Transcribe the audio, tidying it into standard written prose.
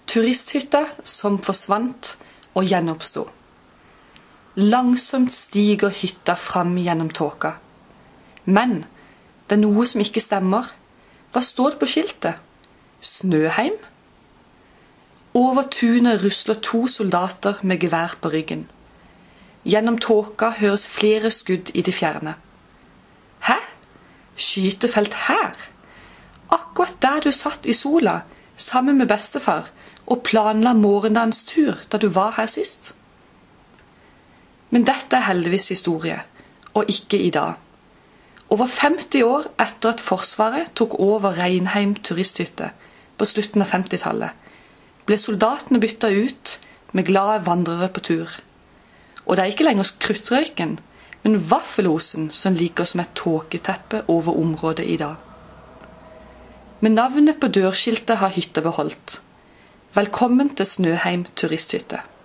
Turisthytta som forsvant og gjenoppstod. Langsomt stiger hytta fram gjennom tåka. Men det er noe som ikke stemmer. Hva står det på skiltet? Snøheim? Over tunet rusler 2 soldater med gevær på ryggen. Gjennom tåka høres flere skudd i det fjerne. Hæ? Skytefelt her? Akkurat der du satt i sola, sammen med bestefar, og planla morgendagens tur da du var her sist? Men dette er heldigvis historie, og ikke i dag. Over 50 år etter at Forsvaret tok over Reinheim turisthytte på slutten av 50-tallet, ble soldatene byttet ut med glade vandrere på tur. Og det er ikke lenger kruttrøyken, men vaffelosen som ligger som et tåketeppe over området i dag. Med navnet på dørskiltet har hytta beholdt. Velkommen til Snøheim turisthytte.